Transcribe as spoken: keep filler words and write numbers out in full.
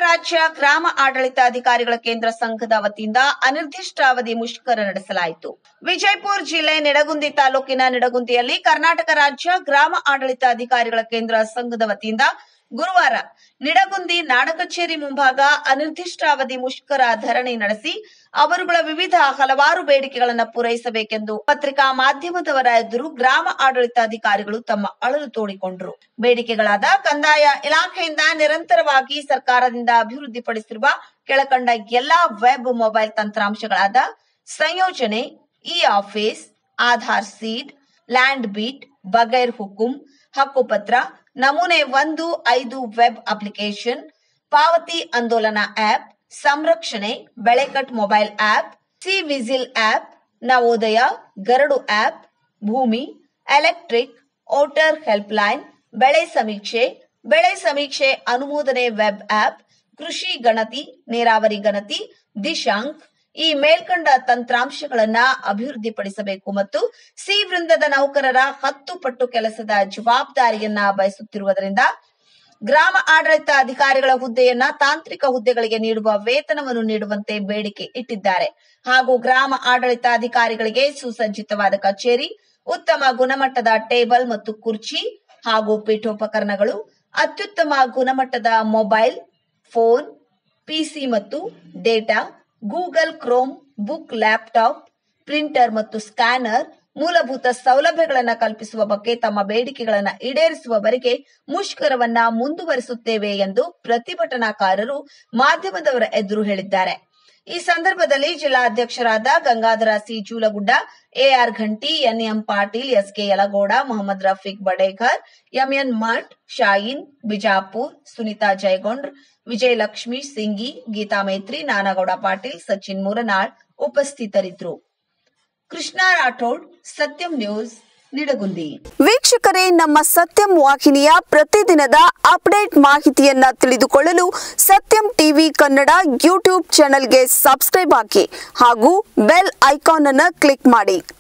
ರಾಜ್ಯ ಗ್ರಾಮ ಆಡಳಿತಾಧಿಕಾರಿಗಳ ಕೇಂದ್ರ ಸಂಘದ ವತಿಯಿಂದ ಅನಿರ್ದಿಷ್ಟಾವಧಿ ಮುಷ್ಕರ ನಡೆಸಲಾಯಿತು. ವಿಜಯಪುರ ಜಿಲ್ಲೆ ನಿಡಗುಂದಿ ತಾಲೂಕಿನ ನಿಡಗುಂದಿಯಲ್ಲಿ ಕರ್ನಾಟಕ ರಾಜ್ಯ ಗ್ರಾಮ ಆಡಳಿತಾಧಿಕಾರಿಗಳ ಕೇಂದ್ರ ಸಂಘದ ವತಿಯಿಂದ ಗುರುವಾರ ನಿಡಗುಂದಿ ನಾಡ ಕಚೇರಿ ಮುಂಭಾಗ ಅನಿರ್ದಿಷ್ಟಾವಧಿ ಮುಷ್ಕರ ಧರಣಿ ನಡೆಸಿ ಅವರುಗಳ ವಿವಿಧ ಹಲವಾರು ಬೇಡಿಕೆಗಳನ್ನು ಪೂರೈಸಬೇಕೆಂದು ಪತ್ರಿಕಾ ಮಾಧ್ಯಮದವರ ಎದುರು ಗ್ರಾಮ ಆಡಳಿತಾಧಿಕಾರಿಗಳು ತಮ್ಮ ಅಳಲು ತೋಡಿಕೊಂಡರು. ಬೇಡಿಕೆಗಳಾದ ಕಂದಾಯ ಇಲಾಖೆಯಿಂದ ನಿರಂತರವಾಗಿ ಸರ್ಕಾರದಿಂದ ಅಭಿವೃದ್ಧಿಪಡಿಸಿರುವ ಕೆಳಕಂಡ ಎಲ್ಲಾ ವೆಬ್ ಮೊಬೈಲ್ ತಂತ್ರಾಂಶಗಳಾದ ಸಂಯೋಜನೆ, e office, Aadhaar seed, land beat, ಬಗೈರ್ ಹುಕುಂ, ಹಕ್ಕುಪತ್ರ, ನಮೂನೆ ಒಂದು ಐದು ವೆಬ್ ಅಪ್ಲಿಕೇಶನ್, ಪಾವತಿ ಆಂದೋಲನ ಆಪ್, ಸಂರಕ್ಷಣೆ, ಬೆಳೆಕಟ್ mobile app, C vigil app, Navodaya, Garuda app, Bhoomi, electric, voter helpline, ಬೆಳೆ ಸಮೀಕ್ಷೆ, ಬೆಳೆ ಸಮೀಕ್ಷೆ ಅನುಮೋದನೆ ವೆಬ್ ಆಪ್, ಕೃಷಿ ಗಣತಿ, ನೀರಾವರಿ ಗಣತಿ, ದಿಶಾಂಕ್ ಈ ಮೇಲ್ಕಂಡ ತಂತ್ರಾಂಶಗಳನ್ನ ಅಭಿವೃದ್ಧಿಪಡಿಸಬೇಕು ಮತ್ತು ಸಿ ವೃಂದದ ನೌಕರರ ಹತ್ತು ಪಟ್ಟು ಕೆಲಸದ ಜವಾಬ್ದಾರಿಯನ್ನ ಬಯಸುತ್ತಿರುವುದರಿಂದ ಗ್ರಾಮ ಆಡಳಿತ ಅಧಿಕಾರಿಗಳ ಹುದ್ದೆಯನ್ನ ತಾಂತ್ರಿಕ ಹುದ್ದೆಗಳಿಗೆ ನೀಡುವ ವೇತನವನ್ನು ನೀಡುವಂತೆ ಬೇಡಿಕೆ ಇಟ್ಟಿದ್ದಾರೆ. ಹಾಗೂ ಗ್ರಾಮ ಆಡಳಿತ ಅಧಿಕಾರಿಗಳಿಗೆ ಸುಸಜ್ಜಿತವಾದ ಕಚೇರಿ, ಉತ್ತಮ ಗುಣಮಟ್ಟದ ಟೇಬಲ್ ಮತ್ತು ಕುರ್ಚಿ ಹಾಗೂ ಪೀಠೋಪಕರಣಗಳು, ಅತ್ಯುತ್ತಮ ಗುಣಮಟ್ಟದ ಮೊಬೈಲ್ ಫೋನ್, ಪಿಸಿ ಮತ್ತು data, Google Chrome, book, laptop, printer ಮತ್ತು ಸ್ಕ್ಯಾನರ್ ಮೂಲಭೂತ ಸೌಲಭ್ಯಗಳನ್ನು ಕಲ್ಪಿಸುವ ಬಗ್ಗೆ ತಮ್ಮ ಬೇಡಿಕೆಗಳನ್ನು ಈಡೇರಿಸುವವರೆಗೆ ಮುಷ್ಕರವನ್ನ ಮುಂದುವರಿಸುತ್ತೇವೆ ಎಂದು ಪ್ರತಿಭಟನಾಕಾರರು ಮಾಧ್ಯಮದವರ ಎದುರು ಹೇಳಿದ್ದಾರೆ. ಈ ಸಂದರ್ಭದಲ್ಲಿ ಜಿಲ್ಲಾಧ್ಯಕ್ಷರಾದ Gangadhara C Julagudda, A R Ghanti, N M Patil, S K Yalagoda, Mohammad Rafiq Badekar, M N Math, Shayin Bijapur, Sunita Jayagondra, Vijayalakshmi Singi, Geeta Metri, Nanagouda Patil, Sachin Muranal ಉಪಸ್ಥಿತರಿದ್ದರು. ಕೃಷ್ಣ ರಾಠೋಡ್, ಸತ್ಯಂ ನ್ಯೂಸ್, ನಿಡಗುಂದಿ. ವೀಕ್ಷಕರೇ, ನಮ್ಮ ಸತ್ಯಂ ವಾಹಿನಿಯ ಪ್ರತಿದಿನದ ಅಪ್ಡೇಟ್ ಮಾಹಿತಿಯನ್ನ ತಿಳಿದುಕೊಳ್ಳಲು ಸತ್ಯಂ ಟಿವಿ ಕನ್ನಡ ಯೂಟ್ಯೂಬ್ ಚಾನೆಲ್ಗೆ ಸಬ್ಸ್ಕ್ರೈಬ್ ಆಗಿ ಹಾಗೂ ಬೆಲ್ ಐಕಾನ್ ಅನ್ನು ಕ್ಲಿಕ್ ಮಾಡಿ.